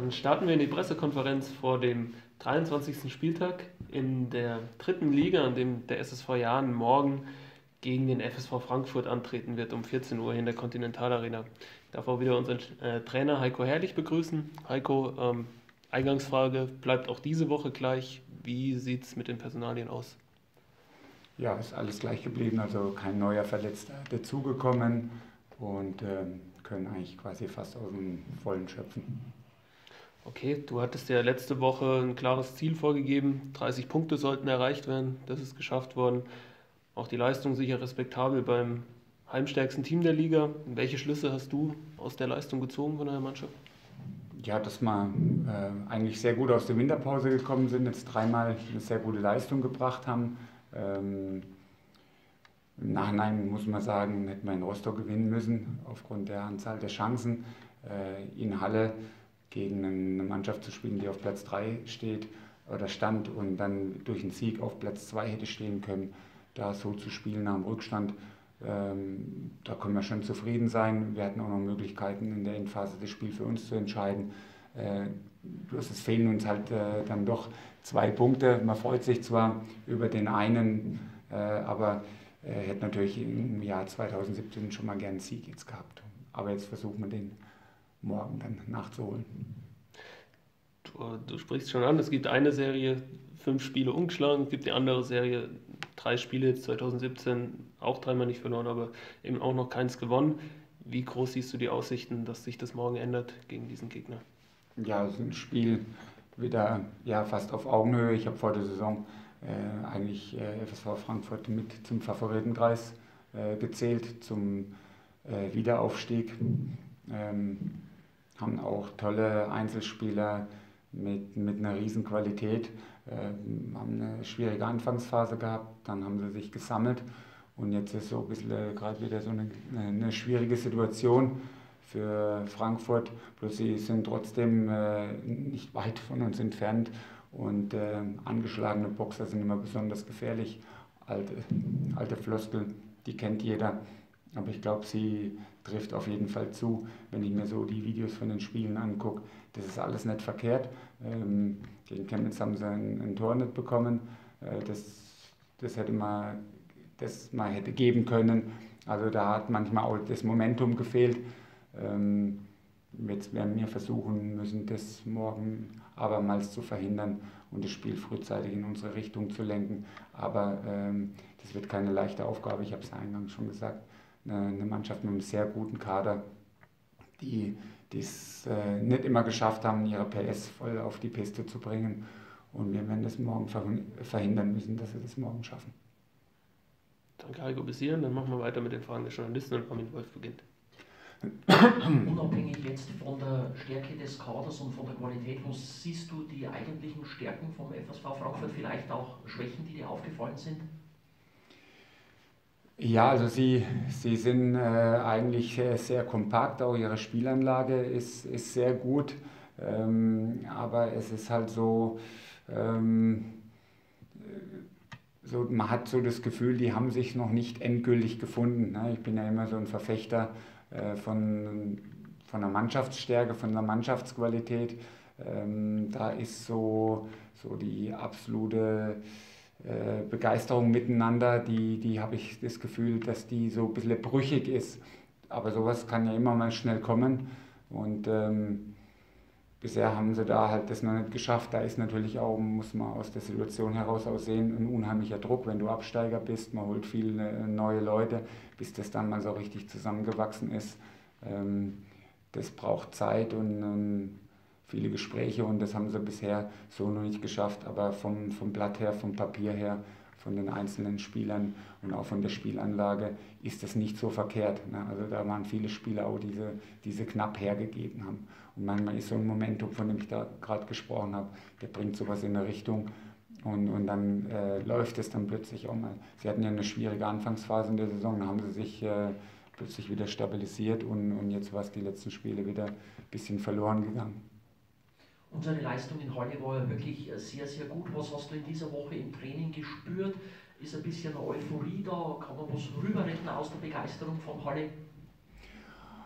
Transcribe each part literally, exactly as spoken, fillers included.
Dann starten wir in die Pressekonferenz vor dem dreiundzwanzigsten Spieltag in der dritten Liga, an dem der S S V Jahn morgen gegen den F S V Frankfurt antreten wird um vierzehn Uhr in der Continental Arena. Ich darf auch wieder unseren äh, Trainer Heiko Herrlich begrüßen. Heiko, ähm, Eingangsfrage bleibt auch diese Woche gleich. Wie sieht es mit den Personalien aus? Ja, ist alles gleich geblieben, also kein neuer Verletzter dazugekommen und ähm, können eigentlich quasi fast aus dem Vollen schöpfen. Okay, du hattest ja letzte Woche ein klares Ziel vorgegeben. dreißig Punkte sollten erreicht werden. Das ist geschafft worden. Auch die Leistung sicher respektabel beim heimstärksten Team der Liga. Welche Schlüsse hast du aus der Leistung gezogen von der Mannschaft? Ja, dass wir äh, eigentlich sehr gut aus der Winterpause gekommen sind, jetzt dreimal eine sehr gute Leistung gebracht haben. Ähm, Im Nachhinein muss man sagen, hätten wir in Rostock gewinnen müssen, aufgrund der Anzahl der Chancen. Äh, in Halle gegen eine Mannschaft zu spielen, die auf Platz drei steht oder stand und dann durch einen Sieg auf Platz zwei hätte stehen können, da so zu spielen nach dem Rückstand, ähm, da können wir schon zufrieden sein. Wir hatten auch noch Möglichkeiten in der Endphase das Spiel für uns zu entscheiden. Äh, bloß es fehlen uns halt äh, dann doch zwei Punkte. Man freut sich zwar über den einen, äh, aber äh, hätte natürlich im Jahr zweitausendsiebzehn schon mal gern einen Sieg jetzt gehabt. Aber jetzt versuchen wir den morgen dann nachzuholen. Du, du sprichst schon an, es gibt eine Serie, fünf Spiele ungeschlagen, es gibt die andere Serie, drei Spiele jetzt zweitausendsiebzehn, auch dreimal nicht verloren, aber eben auch noch keins gewonnen. Wie groß siehst du die Aussichten, dass sich das morgen ändert gegen diesen Gegner? Ja, es ist ein Spiel wieder ja, fast auf Augenhöhe. Ich habe vor der Saison äh, eigentlich äh, F S V Frankfurt mit zum Favoritenkreis äh, gezählt, zum äh, Wiederaufstieg. Ähm, haben auch tolle Einzelspieler mit, mit einer riesen Qualität, äh, haben eine schwierige Anfangsphase gehabt, dann haben sie sich gesammelt und jetzt ist so ein bisschen äh, gerade wieder so eine, eine schwierige Situation für Frankfurt, bloß sie sind trotzdem äh, nicht weit von uns entfernt und äh, angeschlagene Boxer sind immer besonders gefährlich, alte, alte Floskel, die kennt jeder. Aber ich glaube, sie trifft auf jeden Fall zu, wenn ich mir so die Videos von den Spielen angucke. Das ist alles nicht verkehrt. Ähm, gegen Chemnitz haben sie ein, ein Tor nicht bekommen. Äh, das, das hätte man, das man hätte geben können. Also da hat manchmal auch das Momentum gefehlt. Ähm, jetzt werden wir versuchen müssen, das morgen abermals zu verhindern und das Spiel frühzeitig in unsere Richtung zu lenken. Aber ähm, das wird keine leichte Aufgabe, ich habe es eingangs schon gesagt. Eine Mannschaft mit einem sehr guten Kader, die es äh, nicht immer geschafft haben, ihre P S voll auf die Piste zu bringen. Und wir werden das morgen verhindern müssen, dass sie das morgen schaffen. Danke, Heiko, bis hierhin. Dann machen wir weiter mit den Fragen der Journalisten und Armin Wolf beginnt. Unabhängig jetzt von der Stärke des Kaders und von der Qualität, wo siehst du die eigentlichen Stärken vom F S V Frankfurt, vielleicht auch Schwächen, die dir aufgefallen sind? Ja, also sie, sie sind äh, eigentlich sehr, sehr kompakt, auch ihre Spielanlage ist, ist sehr gut, ähm, aber es ist halt so, ähm, so, man hat so das Gefühl, die haben sich noch nicht endgültig gefunden. Ne? Ich bin ja immer so ein Verfechter äh, von, von der Mannschaftsstärke, von der Mannschaftsqualität. Ähm, da ist so, so die absolute Äh, Begeisterung miteinander, die, die habe ich das Gefühl, dass die so ein bisschen brüchig ist. Aber sowas kann ja immer mal schnell kommen. Und ähm, bisher haben sie da halt das noch nicht geschafft. Da ist natürlich auch, muss man aus der Situation heraus aussehen, ein unheimlicher Druck, wenn du Absteiger bist. Man holt viele neue Leute, bis das dann mal so richtig zusammengewachsen ist. Ähm, das braucht Zeit und ähm, viele Gespräche und das haben sie bisher so noch nicht geschafft, aber vom, vom Blatt her, vom Papier her, von den einzelnen Spielern und auch von der Spielanlage ist das nicht so verkehrt. Ne? Also da waren viele Spieler auch, die diese, diese knapp hergegeben haben. Und manchmal ist so ein Momentum, von dem ich da gerade gesprochen habe, der bringt sowas in eine Richtung und, und dann äh, läuft es dann plötzlich auch mal. Sie hatten ja eine schwierige Anfangsphase in der Saison, da haben sie sich äh, plötzlich wieder stabilisiert und, und jetzt war es die letzten Spiele wieder ein bisschen verloren gegangen. Unsere Leistung in Halle war ja wirklich sehr, sehr gut. Was hast du in dieser Woche im Training gespürt? Ist ein bisschen eine Euphorie da? Kann man was rüberretten aus der Begeisterung von Halle?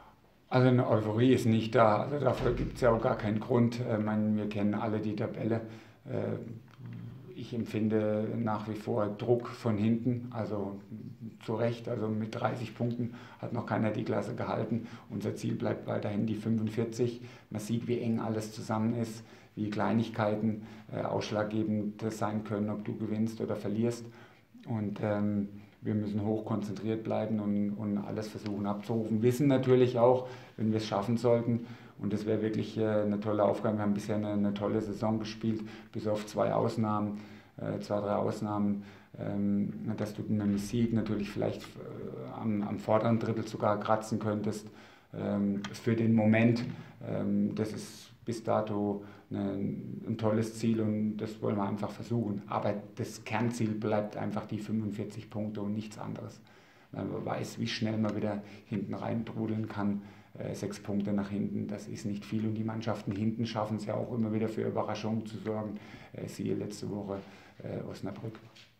Also eine Euphorie ist nicht da, also dafür gibt es ja auch gar keinen Grund. Ich meine, wir kennen alle die Tabelle. Ich empfinde nach wie vor Druck von hinten, also zu Recht, also mit dreißig Punkten hat noch keiner die Klasse gehalten. Unser Ziel bleibt weiterhin die fünfundvierzig. Man sieht, wie eng alles zusammen ist, wie Kleinigkeiten äh, ausschlaggebend sein können, ob du gewinnst oder verlierst. Und ähm, wir müssen hoch konzentriert bleiben und, und alles versuchen abzurufen. Wissen natürlich auch, wenn wir es schaffen sollten, und das wäre wirklich äh, eine tolle Aufgabe. Wir haben bisher eine, eine tolle Saison gespielt, bis auf zwei Ausnahmen, äh, zwei, drei Ausnahmen, ähm, dass du mit dem Sieg natürlich vielleicht äh, am, am vorderen Drittel sogar kratzen könntest. Ähm, für den Moment, ähm, das ist bis dato eine, ein tolles Ziel und das wollen wir einfach versuchen. Aber das Kernziel bleibt einfach die fünfundvierzig Punkte und nichts anderes. Weil man weiß, wie schnell man wieder hinten reintrudeln kann. Äh, sechs Punkte nach hinten, das ist nicht viel und die Mannschaften hinten schaffen es ja auch immer wieder für Überraschungen zu sorgen. Äh, siehe letzte Woche äh, Osnabrück.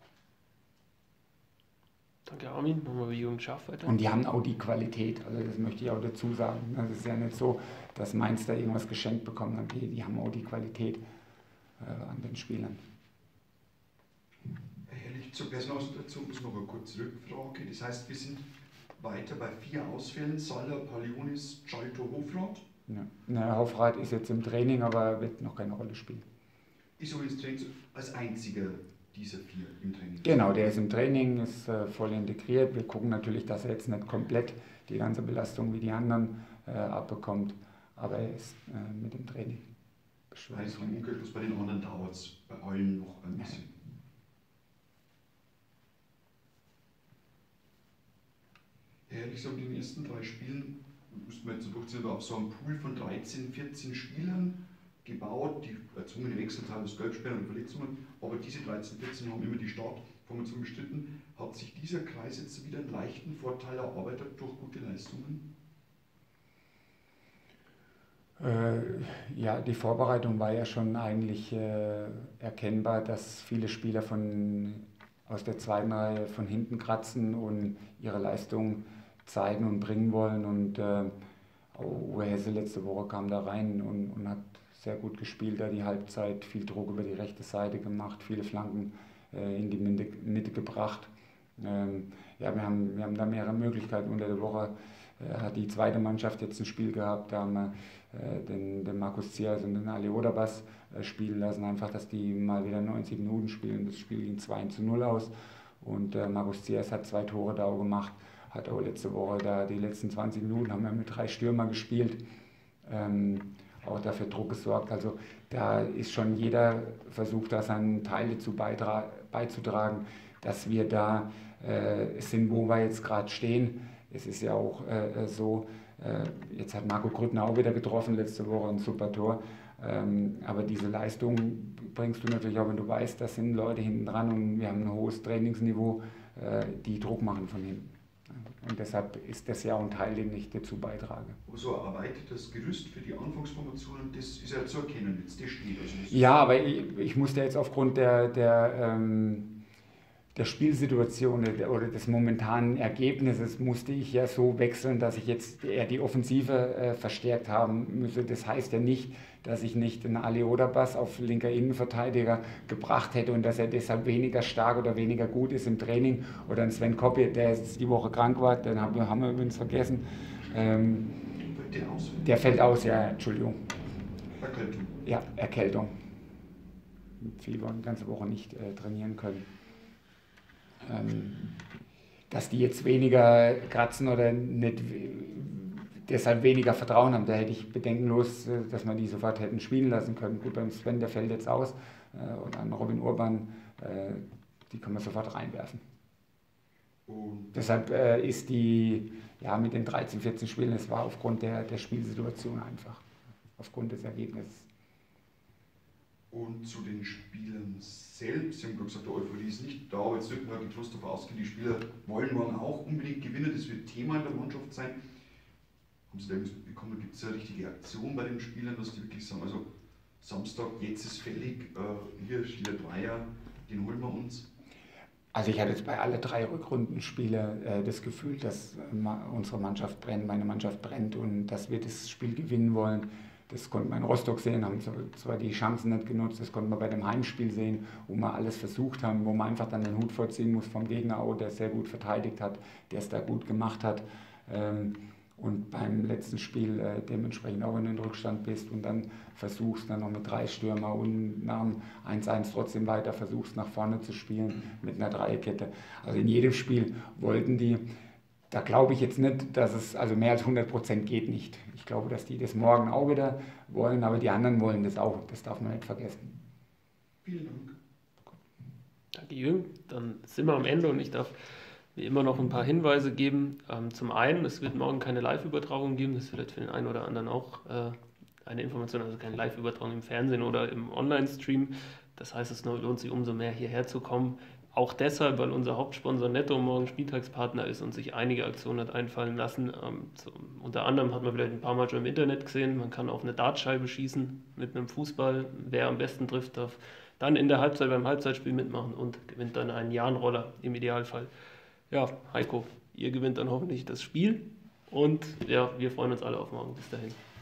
Danke Armin, machen wir wie Jugend scharf weiter. Und die haben auch die Qualität, also das möchte ich auch dazu sagen. Es ist ja nicht so, dass Mainz da irgendwas geschenkt bekommen hat. Die, die haben auch die Qualität äh, an den Spielern. Herrlich, zur Personalsituation muss noch eine kurze Rückfrage. Das heißt, wir sind weiter bei vier Ausfällen: Saller, Palionis, Chalto, Hofrat. Ja. Na, Hofrat ist jetzt im Training, aber wird noch keine Rolle spielen. Ist übrigens als einziger dieser vier im Training? Genau, der ist im Training, ist äh, voll integriert. Wir gucken natürlich, dass er jetzt nicht komplett die ganze Belastung wie die anderen äh, abbekommt, aber er ist äh, mit dem Training. Heißt umgekehrt, bei den anderen dauert es bei allen noch ein bisschen. Ehrlich gesagt, in den ersten drei Spielen müssten wir jetzt durchziehen, auf so einem Pool von dreizehn, vierzehn Spielern gebaut, die erzwungene Wechselzahl aus Gelbsperren und Verletzungen, aber diese dreizehn, vierzehn haben immer die Startformation bestritten. Hat sich dieser Kreis jetzt wieder einen leichten Vorteil erarbeitet durch gute Leistungen? Äh, ja, die Vorbereitung war ja schon eigentlich äh, erkennbar, dass viele Spieler von, aus der zweiten Reihe von hinten kratzen und ihre Leistung zeigen und bringen wollen. Und äh, Uwe Hesse letzte Woche kam da rein und, und hat sehr gut gespielt, da die Halbzeit, viel Druck über die rechte Seite gemacht, viele Flanken äh, in die Mitte, Mitte gebracht. Ähm, ja, wir haben, wir haben da mehrere Möglichkeiten. Unter der Woche äh, hat die zweite Mannschaft jetzt ein Spiel gehabt, da haben wir äh, den, den Markus Ziers und den Ali Odabas äh, spielen lassen, einfach, dass die mal wieder neunzig Minuten spielen. Das Spiel ging zwei zu null aus und äh, Markus Ziers hat zwei Tore da auch gemacht, hat auch letzte Woche da die letzten zwanzig Minuten haben wir mit drei Stürmer gespielt. Ähm, auch dafür Druck gesorgt. Also da ist schon jeder versucht, da seinen Teil dazu beizutragen, dass wir da äh, sind, wo wir jetzt gerade stehen. Es ist ja auch äh, so, äh, jetzt hat Marco Grüttner auch wieder getroffen letzte Woche, ein super Tor. Ähm, aber diese Leistung bringst du natürlich auch, wenn du weißt, da sind Leute hinten dran und wir haben ein hohes Trainingsniveau, äh, die Druck machen von hinten. Und deshalb ist das ja auch ein Teil, den ich dazu beitrage. Aber so ein erweitertes Gerüst für die Anfangsformationen, das ist ja zu erkennen, jetzt das steht. Also das ja, aber ich, ich musste jetzt aufgrund der, der, ähm, der Spielsituation oder des momentanen Ergebnisses, musste ich ja so wechseln, dass ich jetzt eher die Offensive äh, verstärkt haben müsse. Das heißt ja nicht, dass ich nicht einen Ali Odabas auf linker Innenverteidiger gebracht hätte und dass er deshalb weniger stark oder weniger gut ist im Training. Oder einen Sven Koppie, der jetzt die Woche krank war, den haben wir, haben wir übrigens vergessen. Ähm, der, aus, der fällt aus, ja, Entschuldigung. Erkältung. Ja, Erkältung. Mit Fieber und die ganze Woche nicht äh, trainieren können. Ähm, dass die jetzt weniger kratzen oder nicht deshalb weniger Vertrauen haben. Da hätte ich bedenkenlos, dass wir die sofort hätten spielen lassen können. Gut, beim Sven, der fällt jetzt aus. Und an Robin Urban, die können wir sofort reinwerfen. Und deshalb ist die, ja, mit den dreizehn, vierzehn Spielen, es war aufgrund der, der Spielsituation einfach. Aufgrund des Ergebnisses. Und zu den Spielern selbst, Sie haben gerade gesagt, die Euphorie ist nicht da, aber jetzt dürfen wir getrost davon ausgehen, die Spieler wollen morgen auch unbedingt gewinnen, das wird Thema in der Mannschaft sein. Haben Sie da irgendwas mitbekommen, gibt es eine richtige Aktion bei den Spielern, dass die wirklich sagen, also Samstag, jetzt ist fällig, äh, hier steht der Dreier, den holen wir uns? Also ich hatte jetzt bei alle drei Rückrundenspiele äh, das Gefühl, dass äh, ma- unsere Mannschaft brennt, meine Mannschaft brennt und dass wir das Spiel gewinnen wollen. Das konnte man in Rostock sehen, haben zwar die Chancen nicht genutzt, das konnte man bei dem Heimspiel sehen, wo wir alles versucht haben, wo man einfach dann den Hut vorziehen muss vom Gegner auch, der sehr gut verteidigt hat, der es da gut gemacht hat. Ähm, und beim letzten Spiel äh, dementsprechend auch in den Rückstand bist und dann versuchst dann noch mit drei Stürmer und nach dem eins eins trotzdem weiter versuchst nach vorne zu spielen mit einer Dreierkette. Also in jedem Spiel wollten die, da glaube ich jetzt nicht, dass es, also mehr als hundert Prozent geht nicht. Ich glaube, dass die das morgen auch wieder wollen, aber die anderen wollen das auch, das darf man nicht vergessen. Vielen Dank. Danke, Jürgen. Dann sind wir am Ende und ich darf wie immer noch ein paar Hinweise geben. Ähm, zum einen, es wird morgen keine Live-Übertragung geben, das ist vielleicht für den einen oder anderen auch äh, eine Information, also keine Live-Übertragung im Fernsehen oder im Online-Stream. Das heißt, es lohnt sich umso mehr hierher zu kommen. Auch deshalb, weil unser Hauptsponsor Netto morgen Spieltagspartner ist und sich einige Aktionen hat einfallen lassen. Ähm, so, unter anderem hat man vielleicht ein paar Mal schon im Internet gesehen, man kann auf eine Dartscheibe schießen mit einem Fußball. Wer am besten trifft, darf dann in der Halbzeit beim Halbzeitspiel mitmachen und gewinnt dann einen Jahrenroller im Idealfall. Ja, Heiko, ihr gewinnt dann hoffentlich das Spiel und ja, wir freuen uns alle auf morgen. Bis dahin.